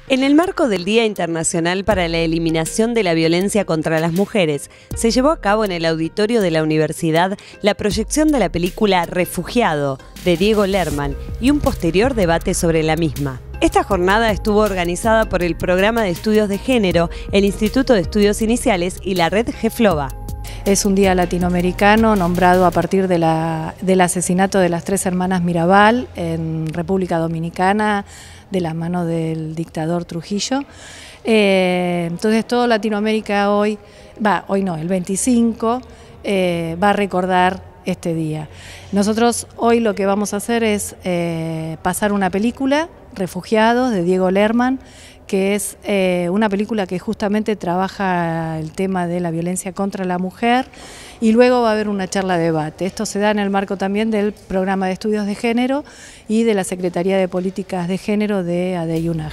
En el marco del Día Internacional para la Eliminación de la Violencia contra las Mujeres, se llevó a cabo en el auditorio de la universidad la proyección de la película Refugiado, de Diego Lerman, y un posterior debate sobre la misma. Esta jornada estuvo organizada por el Programa de Estudios de Género, el Instituto de Estudios Iniciales y la Red GEFLOBA. Es un día latinoamericano nombrado a partir del asesinato de las 3 hermanas Mirabal en República Dominicana, de la mano del dictador Trujillo. Entonces toda Latinoamérica el 25, va a recordar este día. Nosotros hoy lo que vamos a hacer es pasar una película, Refugiados, de Diego Lerman, que es una película que justamente trabaja el tema de la violencia contra la mujer, y luego va a haber una charla de debate. Esto se da en el marco también del Programa de Estudios de Género y de la Secretaría de Políticas de Género de ADEIUNAG.